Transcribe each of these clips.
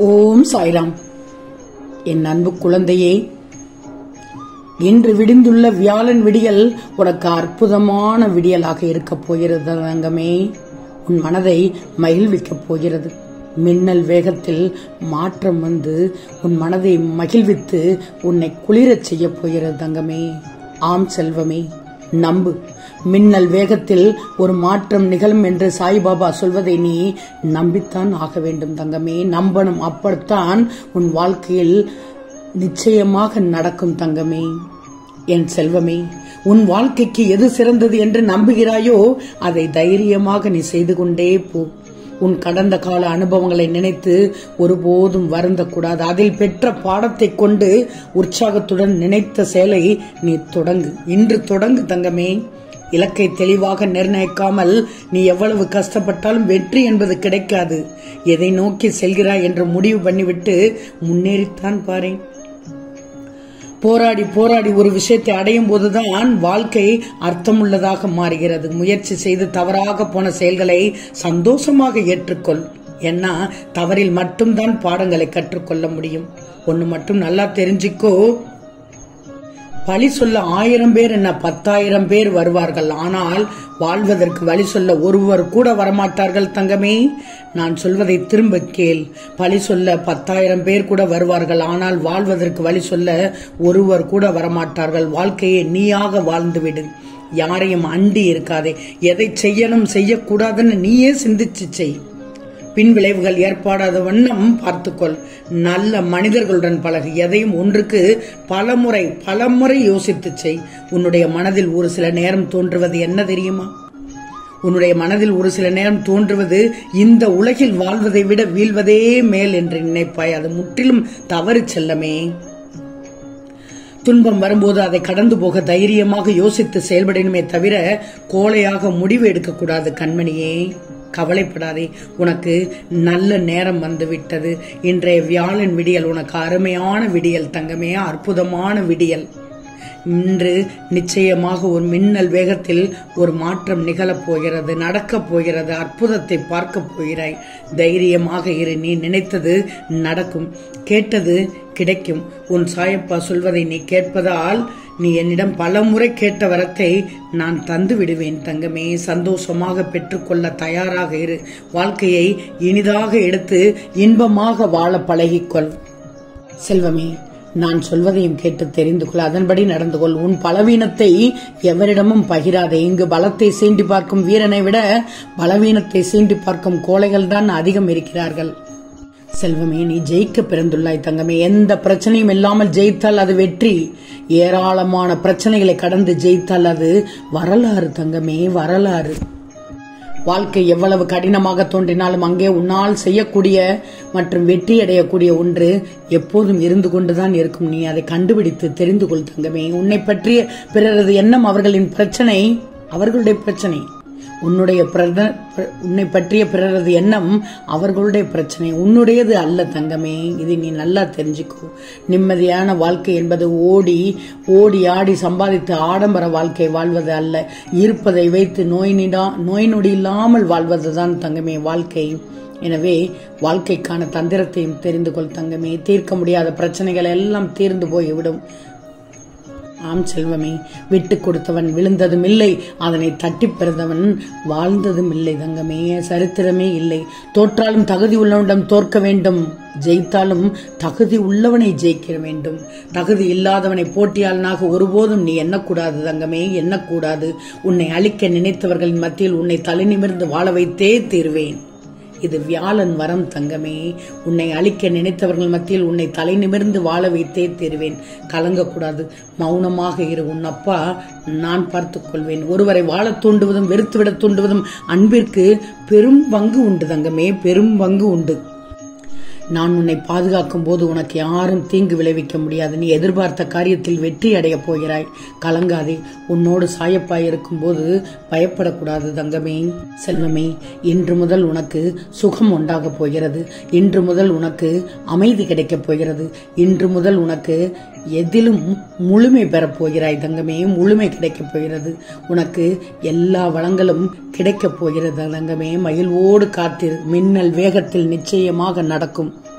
ஓம் சாய்ராம். என் அன்பு குழந்தையே, இன்று விடிந்துள்ள வியாழன் விடியல் உனக்கு அற்புதமான விடியலாக இருக்கப் போகிறது தங்கமே. உன் மனதை மகிழ்விக்கப் போகிறது. மின்னல் வேகத்தில் மாற்றம் வந்து உன் மனதை மகிழ்வித்து உன்னை குளிரச் செய்ய போகிறது தங்கமே. ஆம் செல்வமே, நம்பு. மின்னல் வேகத்தில் ஒரு மாற்றம் நிகழும் என்று சாய்பாபா சொல்வதை நீ நம்பித்தான் ஆக வேண்டும் தங்கமே. நம்பணும். அப்படித்தான் உன் வாழ்க்கையில் நிச்சயமாக நடக்கும் தங்கமே. என் செல்வமே, உன் வாழ்க்கைக்கு எது சிறந்தது என்று நம்புகிறாயோ அதை தைரியமாக நீ செய்து கொண்டே போ. உன் கடந்த கால அனுபவங்களை நினைத்து ஒருபோதும் வருந்தக்கூடாது. அதில் பெற்ற பாடத்தை கொண்டு உற்சாகத்துடன் நினைத்த செயலை நீ தொடங்கு. இன்று தொடங்கு தங்கமே. இலக்கை தெளிவாக நிர்ணயிக்காமல் நீ எவ்வளவு கஷ்டப்பட்டாலும் வெற்றி என்பது கிடைக்காது. எதை நோக்கி செல்கிறாய் என்று முடிவு பண்ணிவிட்டு முன்னேறித்தான் பாரு. போராடி போராடி ஒரு விஷயத்தை அடையும் போதுதான் வாழ்க்கை அர்த்தமுள்ளதாக மாறுகிறது. முயற்சி செய்து தவறாக போன செயல்களை சந்தோஷமாக ஏற்றுக்கொள். ஏன்னா தவறில் மட்டும்தான் பாடங்களை கற்றுக்கொள்ள முடியும். ஒன்னு மட்டும் நல்லா தெரிஞ்சுக்கோ, பழி சொல்ல 1000 பேர் என்ன 10,000 பேர் வருவார்கள். ஆனால் வாழ்வதற்கு வழி சொல்ல ஒருவர் கூட வரமாட்டார்கள் தங்கமே. நான் சொல்வதை திரும்ப கேள். பழி சொல்ல 10,000 பேர் கூட வருவார்கள். ஆனால் வாழ்வதற்கு வழி சொல்ல ஒருவர் கூட வரமாட்டார்கள். வாழ்க்கையை நீயாக வாழ்ந்துவிடு. யாரையும் அண்டி இருக்காதே. எதை செய்யணும் செய்யக்கூடாதுன்னு நீயே சிந்திச்சு செய். பின் விளைவுகள் ஏற்படாத வண்ணம் பார்த்துக்கொள். நல்ல மனிதர்களுடன் பழகு. எதையும் ஒன்றுக்கு பலமுறை யோசித்து செய். உன்னுடைய மனதில் ஒரு சில நேரம் தோன்றுவது என்ன தெரியுமா? உன்னுடைய மனதில் ஒரு சில நேரம் தோன்றுவது இந்த உலகில் வாழ்வதை விட வீழ்வதே மேல் என்று நினைப்பாய். அது முற்றிலும் தவறு செல்லமே. துன்பம் வரும்போது அதை கடந்து போக தைரியமாக யோசித்து செயல்படணுமே தவிர கோழையாக முடிவு எடுக்கக்கூடாது கண்மணியே. கவலைப்படாதே, உனக்கு நல்ல நேரம் வந்து விட்டது. இன்றைய வியாழன் விடியல் உனக்கு அருமையான விடியல் தங்கமே, அற்புதமான விடியல். இன்று நிச்சயமாக ஒரு மின்னல் வேகத்தில் ஒரு மாற்றம் நிகழப் போகிறது, நடக்கப் போகிறது. அற்புதத்தை பார்க்க போகிறாய். தைரியமாக இரு. நீ நினைத்தது நடக்கும், கேட்டது கிடைக்கும். உன் சாயப்பா சொல்வதை நீ கேட்பதால் நீ என்னிடம் பலமுறை கேட்ட வரத்தை நான் தந்து விடுவேன் தங்கமே. சந்தோஷமாக பெற்றுக்கொள்ள தயாராக இரு. வாழ்க்கையை இனிதாக எடுத்து இன்பமாக வாழ பழகிக்கொள் செல்வமே. நான் சொல்வதையும் கேட்டு தெரிந்து கொள், அதன்படி நடந்து கொள். உன் பலவீனத்தை எவரிடமும் பகிராதே. இங்கு பலத்தை சீண்டி பார்க்கும் வீரனை விட பலவீனத்தை சீண்டி பார்க்கும் கோழைகள் தான் அதிகம் இருக்கிறார்கள். செல்வமே, நீ ஜெயிக்க பிறந்துள்ளாய் தங்கமே. எந்த பிரச்சனையும் இல்லாமல் ஜெயித்தால் அது வெற்றி. ஏராளமான பிரச்சனைகளை கடந்து ஜெயித்தால் அது வரலாறு தங்கமே, வரலாறு. வாழ்க்கை எவ்வளவு கடினமாக தோன்றினாலும் அங்கே உன்னால் செய்யக்கூடிய மற்றும் வெற்றி அடையக்கூடிய ஒன்று எப்போதும் இருந்து கொண்டுதான் இருக்கும். நீ அதை கண்டுபிடித்து தெரிந்து கொள் தங்கமே. உன்னை பற்றிய பிறரது எண்ணம் அவர்களின் பிரச்சனை, அவர்களுடைய பிரச்சனை. உன்னை பற்றிய பிறரது எண்ணம் அவர்களுடைய பிரச்சனை, உன்னுடையது அல்ல தங்கமே. இதை நீ நல்லா தெரிஞ்சுக்கோ. நிம்மதியான வாழ்க்கை என்பது ஓடி ஆடி சம்பாதித்து ஆடம்பர வாழ்க்கை வாழ்வது அல்ல. இருப்பதை வைத்து நோய் நொடி இல்லாமல் வாழ்வதுதான் தங்கமே வாழ்க்கை. எனவே வாழ்க்கைக்கான தந்திரத்தையும் தெரிந்து கொள் தங்கமே. தீர்க்க முடியாத பிரச்சனைகள் எல்லாம் தீர்ந்து போய்விடும். ஆம் செல்வமே, விட்டு கொடுத்தவன் விழுந்ததும் இல்லை, அதனை தட்டி பிறந்தவன் வாழ்ந்ததும் இல்லை தங்கமே. சரித்திரமே இல்லை. தோற்றாலும் தகுதி உள்ளவனிடம் தோற்க வேண்டும், ஜெயித்தாலும் தகுதி உள்ளவனை ஜெயிக்க வேண்டும். தகுதி இல்லாதவனை போட்டியாளனாக ஒருபோதும் நீ எண்ணக்கூடாது தங்கமே, எண்ணக்கூடாது. உன்னை அழிக்க நினைத்தவர்களின் மத்தியில் உன்னை தலை நிமிர்ந்து வாழ வைத்தே தீர்வேன். இது வியாழன் வரம் தங்கமே. உன்னை அழிக்க நினைத்தவர்கள் மத்தியில் உன்னை தலை நிமிர்ந்து வாழ வைத்தே தீர்வேன். கலங்கக்கூடாது. மௌனமாக இரு. உன் அப்பா நான் பார்த்துக் கொள்வேன். ஒருவரை வாழ தூண்டுவதும் வெறுத்துவிட தூண்டுவதும் அன்பிற்கு பெரும் பங்கு உண்டு தங்கமே, பெரும் பங்கு உண்டு. நான் உன்னை பாதுகாக்கும் போது உனக்கு யாரும் தீங்கு விளைவிக்க முடியாது. நீ எதிர்பார்த்த காரியத்தில் வெற்றி அடைய போகிறாய். கலங்காதே. உன்னோடு சாயப்பாய் இருக்கும் போது பயப்படக்கூடாது தங்கமே. செல்வமே, இன்று முதல் உனக்கு சுகம் உண்டாக போகிறது. இன்று முதல் உனக்கு அமைதி கிடைக்கப் போகிறது. இன்று முதல் உனக்கு எதிலும் முழுமை பெறப் போகிறாய் தங்கமே. முழுமை கிடைக்கப் போகிறது. உனக்கு எல்லா வளங்களும் கிடைக்கப் போகிறது தங்கமே. மகிழ்வோடு காத்திரு. மின்னல் வேகத்தில் நிச்சயமாக நடக்கும்.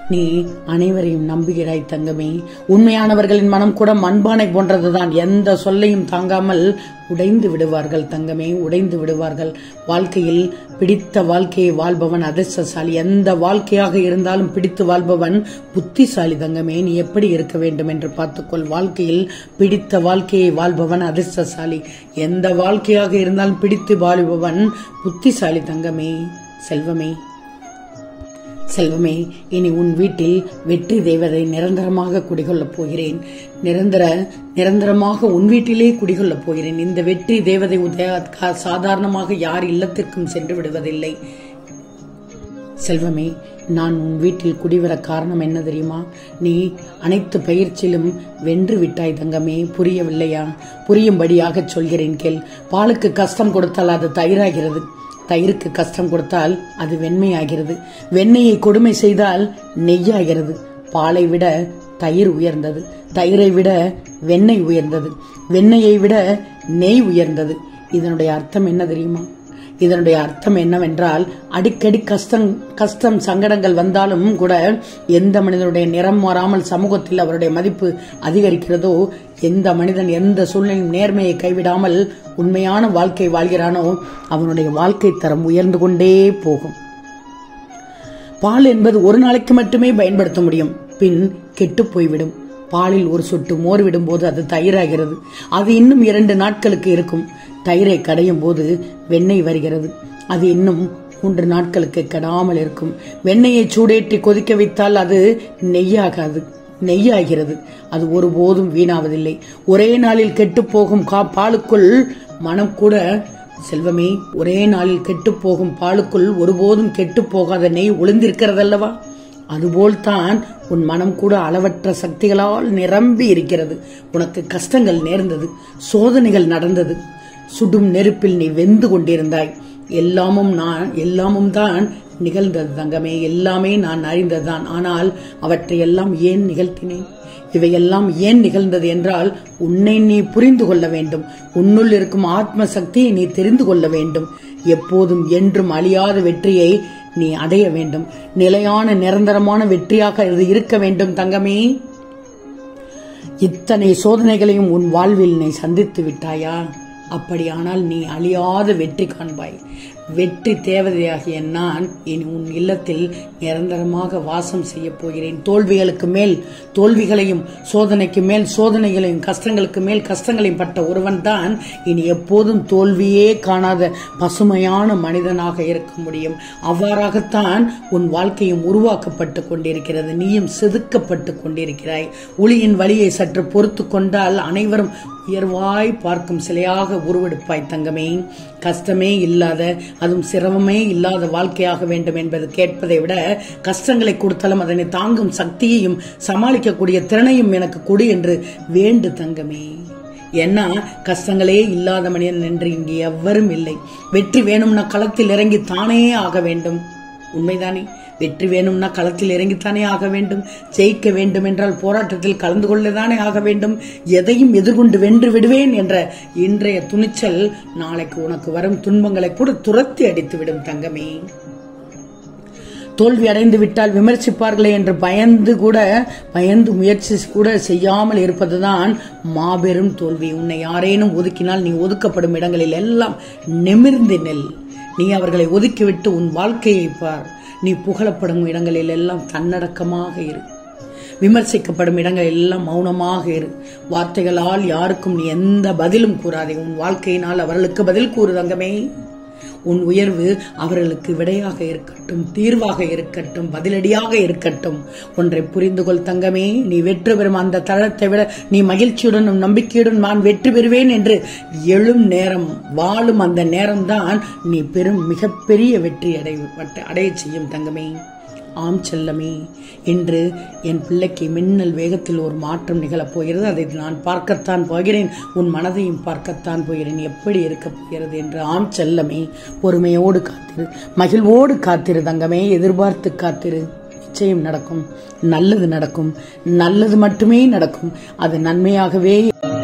நீ அனைவரையும் நம்புகிறாய் தங்கமே. உண்மையானவர்களின் மனம் கூட மண்பானை போன்றதுதான். எந்த சொல்லையும் தாங்காமல் உடைந்து விடுவார்கள் தங்கமே, உடைந்து விடுவார்கள். வாழ்க்கையில் பிடித்த வாழ்க்கையை வாழ்பவன் அதிர்ஷ்டசாலி. எந்த வாழ்க்கையாக இருந்தாலும் பிடித்து வாழ்பவன் புத்திசாலி தங்கமே. நீ எப்படி இருக்க வேண்டும் என்று பார்த்துக்கொள். வாழ்க்கையில் பிடித்த வாழ்க்கையை வாழ்பவன் அதிர்ஷ்டசாலி. எந்த வாழ்க்கையாக இருந்தாலும் பிடித்து வாழ்பவன் புத்திசாலி தங்கமே. செல்வமே, செல்வமே, இனி உன் வீட்டில் வெற்றி தேவதை நிரந்தரமாக குடிகொள்ளப் போகிறேன். நிரந்தரமாக உன் வீட்டிலே குடிகொள்ளப் போகிறேன். இந்த வெற்றி தேவதை சாதாரணமாக யார் இல்லத்திற்கும் சென்று விடுவதில்லை. செல்வமே, நான் உன் வீட்டில் குடிவர காரணம் என்ன தெரியுமா? நீ அனைத்து பயிற்சியிலும் வென்று விட்டாய் தங்கமே. புரியவில்லையா? புரியும்படியாக சொல்கிறேன் கேள். பாலுக்கு கஷ்டம் கொடுத்தால் அது தயிராகிறது. தயிருக்கு கஷ்டம் கொடுத்தால் அது வெண்மையாகிறது. வெண்ணெயை கொடுமை செய்தால் நெய்யாகிறது. பாலை விட தயிர் உயர்ந்தது. தயிரை விட வெண்ணெய் உயர்ந்தது. வெண்ணெயை விட நெய் உயர்ந்தது. இதனுடைய அர்த்தம் என்ன தெரியுமா? இதனுடைய அர்த்தம் என்னவென்றால், அடிக்கடி கஷ்டம் சங்கடங்கள் வந்தாலும் கூட எந்த மனிதனுடைய நிறம் மாறாமல் சமூகத்தில் அவருடைய மதிப்பு அதிகரிக்கிறதோ, எந்த மனிதன் எந்த சூழ்நிலையும் நேர்மையை கைவிடாமல் உண்மையான வாழ்க்கை வாழ்கிறானோ அவனுடைய வாழ்க்கை தரம் உயர்ந்து கொண்டே போகும். பால் என்பது ஒரு நாளைக்கு மட்டுமே பயன்படுத்த முடியும், பின் கெட்டு போய்விடும். பாலில் ஒரு சொட்டு மோர் விடும் போது அது தயிராகிறது. அது இன்னும் 2 நாட்களுக்கு இருக்கும். தயிரை கடையும் போது வெண்ணெய் வருகிறது. அது இன்னும் 3 நாட்களுக்கு கெடாமல் இருக்கும். வெண்ணெயை சூடேற்றி கொதிக்க வைத்தால் அது நெய்யாகிறது. அது ஒருபோதும் வீணாவதில்லை. ஒரே நாளில் கெட்டு போகும் பாலுக்குள் மனம் கூட செல்வமே, ஒரே நாளில் கெட்டு போகும் பாலுக்குள் ஒருபோதும் கெட்டு போகாத நெய் ஒளிந்திருக்கிறதல்லவா? அதுபோல்தான் உன் மனம் கூட அளவற்ற சக்திகளால் நிரம்பி இருக்கிறது. உனக்கு கஷ்டங்கள் நேர்ந்தது, சோதனைகள் நடந்தது. சுடும் நெருப்பில் நீ வெந்து கொண்டிருந்தாய். எல்லாமும் தான் நிகழ்ந்தது தங்கமே. எல்லாமே நான் அறிந்ததுதான். ஆனால் அவற்றையெல்லாம் ஏன் நிகழ்த்தினேன்? இவையெல்லாம் ஏன் நிகழ்ந்தது என்றால், உன்னை நீ புரிந்து கொள்ள வேண்டும். உன்னுள் இருக்கும் ஆத்ம சக்தியை நீ தெரிந்து கொள்ள வேண்டும். எப்போதும் என்றும் அழியாத வெற்றியை நீ அடைய வேண்டும். நிலையான நிரந்தரமான வெற்றியாக இது இருக்க வேண்டும் தங்கமே. இத்தனை சோதனைகளையும் உன் வாழ்வில் நீ சந்தித்து விட்டாயா? அப்படியானால் நீ அழியாத வெற்றி காண்பாய். வெற்றி தேவதையாகிய நான் இனி உன் இல்லத்தில் நிரந்தரமாக வாசம் செய்ய போகிறேன். தோல்விகளுக்கு மேல் தோல்விகளையும், சோதனைக்கு மேல் சோதனைகளையும், கஷ்டங்களுக்கு மேல் கஷ்டங்களையும் பட்ட ஒருவன் தான் இனி எப்போதும் தோல்வியே காணாத பசுமையான மனிதனாக இருக்க முடியும். அவ்வாறாகத்தான் உன் வாழ்க்கையும் உருவாக்கப்பட்டு கொண்டிருக்கிறது. நீயும் செதுக்கப்பட்டு கொண்டிருக்கிறாய். ஒளியின் வழியை சற்று பொறுத்து கொண்டால் அனைவரும் உயர்வாய் பார்க்கும் சிலையாக உருவெடுப்பாய் தங்கமே. கஷ்டமே இல்லாத, அதுவும் சிரமமே இல்லாத வாழ்க்கையாக வேண்டும் என்பது கேட்பதை விட, கஷ்டங்களை கொடுத்தாலும் அதனை தாங்கும் சக்தியையும் சமாளிக்கக்கூடிய திறனையும் எனக்கு கொடு என்று வேண்டு தங்கமே. ஏன்னா கஷ்டங்களே இல்லாத மனிதன் என்று இங்கே எவரும் இல்லை. வெற்றி வேணும்னா களத்தில் இறங்கி தானே ஆக வேண்டும். உண்மைதானே? வெற்றி வேணும்னா களத்தில் இறங்கித்தானே ஆக வேண்டும். ஜெயிக்க வேண்டும் என்றால் போராட்டத்தில் கலந்து கொள்ளதானே ஆக வேண்டும். எதையும் எதிர்கொண்டு வென்று விடுவேன் என்ற இன்றைய துணிச்சல் நாளைக்கு உனக்கு வரும் துன்பங்களை கூட துரத்தி அடித்துவிடும் தங்கமே. தோல்வி அடைந்து விட்டால் விமர்சிப்பார்களே என்று பயந்து முயற்சி கூட செய்யாமல் இருப்பதுதான் மாபெரும் தோல்வி. உன்னை யாரேனும் ஒதுக்கினால் நீ ஒதுக்கப்படும் இடங்களில் எல்லாம் நிமிர்ந்து நெல். நீ அவர்களை ஒதுக்கிவிட்டு உன் வாழ்க்கையை பார். நீ புகழப்படும் இடங்களில் எல்லாம் தன்னடக்கமாக இரு. விமர்சிக்கப்படும் இடங்கள் எல்லாம் மௌனமாக இரு. வார்த்தைகளால் யாருக்கும் நீ எந்த பதிலும் கூறாதே. உன் வாழ்க்கையினால் அவர்களுக்கு பதில் கூறு தங்கமே. உன் உயர்வு அவர்களுக்கு விடையாக இருக்கட்டும், தீர்வாக இருக்கட்டும், பதிலடியாக இருக்கட்டும். ஒன்றை புரிந்து கொள் தங்கமே, நீ வெற்றி பெறும் அந்த தளத்தை விட நீ மகிழ்ச்சியுடனும் நம்பிக்கையுடன் நான் வெற்றி பெறுவேன் என்று எழும் நேரம், வாழும் அந்த நேரம்தான் நீ பெரும் மிகப்பெரிய வெற்றி அடைய செய்யும் தங்கமே. ஆம் செல்லமே, இன்று என் பிள்ளைக்கு மின்னல் வேகத்தில் ஒரு மாற்றம் நிகழப் போகிறது. அதை நான் பார்க்கத்தான் போகிறேன். உன் மனதையும் பார்க்கத்தான் போகிறேன், எப்படி இருக்கப் போகிறது என்று. ஆம் செல்லமே, பொறுமையோடு காத்திரு, மகிழ்வோடு காத்திரு தங்கமே, எதிர்பார்த்து காத்திரு. நிச்சயம் நடக்கும், நல்லது நடக்கும், நல்லது மட்டுமே நடக்கும். அது நன்மையாகவே